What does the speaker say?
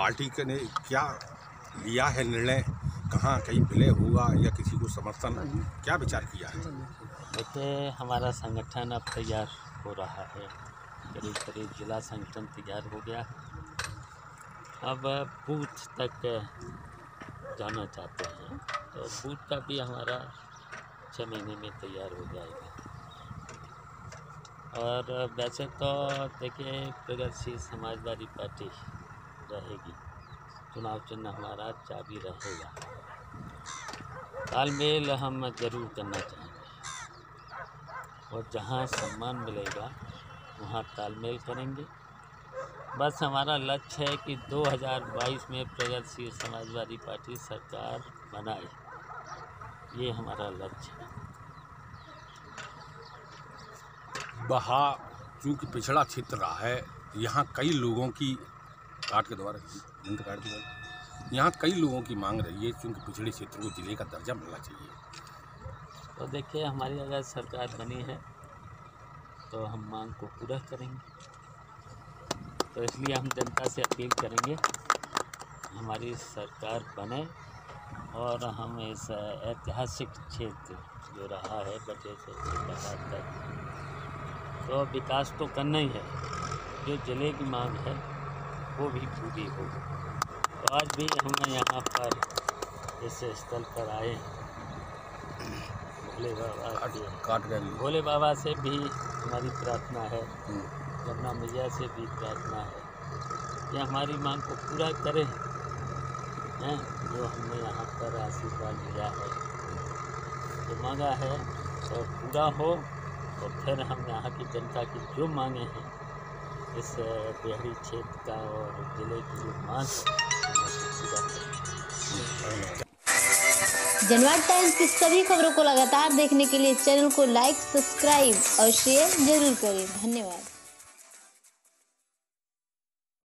Party के ने क्या लिया है निर्णय, कहाँ कहीं विलय होगा या किसी को समर्थन, क्या विचार किया है? देखिए, हमारा संगठन अब तैयार हो रहा है, करीब करीब जिला संगठन तैयार हो गया। अब बूथ तक जाना चाहते हैं, तो बूथ का भी हमारा 6 महीने में तैयार हो जाएगा। और वैसे तो देखिए, प्रगतिशील समाजवादी पार्टी रहेगी, चुनाव चिन्ह हमारा चाबी रहेगा। तालमेल हम जरूर करना चाहेंगे और जहां सम्मान मिलेगा वहां तालमेल करेंगे। बस हमारा लक्ष्य है कि 2022 में प्रगतिशील समाजवादी पार्टी सरकार बनाए, ये हमारा लक्ष्य है। बहा चूँकि पिछड़ा क्षेत्र रहा है, यहाँ कई लोगों की यहाँ कई लोगों की मांग रही है, क्योंकि पिछड़े क्षेत्र को जिले का दर्जा मिलना चाहिए। तो देखिए, हमारी अगर सरकार बनी है तो हम मांग को पूरा करेंगे। तो इसलिए हम जनता से अपील करेंगे, हमारी सरकार बने और हम इस ऐतिहासिक क्षेत्र जो रहा है बटे से तक, तो विकास तो करना ही है, जो जिले की मांग है वो भी पूरी हो। तो आज भी हम यहाँ पर इस स्थल पर आए, भोले बाबा से भी हमारी प्रार्थना है, यमुना मैया से भी प्रार्थना है कि हमारी मांग को पूरा करें, हैं जो हमने यहाँ पर आशीर्वाद लिया है, जो मांगा है तो पूरा हो। और फिर हम यहाँ की जनता की जो मांगे हैं इस बिहारी क्षेत्र का और जिले की जो मांग है, जनवाद टाइम्स की सभी खबरों को लगातार देखने के लिए चैनल को लाइक, सब्सक्राइब और शेयर जरूर करें। धन्यवाद।